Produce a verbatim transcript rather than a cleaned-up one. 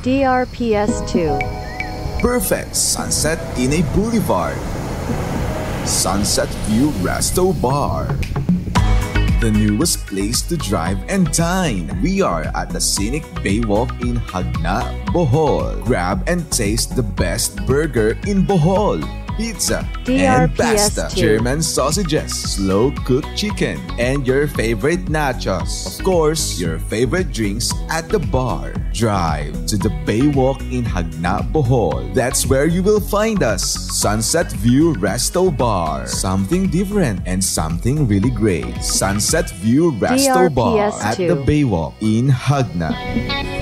D R P S two. Perfect sunset in a boulevard. Sunset View Restobar. The newest place to drive and dine. We are at the scenic Baywalk in Hagna, Bohol. Grab and taste the best burger in Bohol. Pizza and D R P S pasta, two. German sausages, slow-cooked chicken, and your favorite nachos. Of course, your favorite drinks at the bar. Drive to the Baywalk in Hagna, Bohol. That's where you will find us. Sunset View Restobar. Something different and something really great. Sunset View Restobar D R P S at two. the Baywalk in Hagna.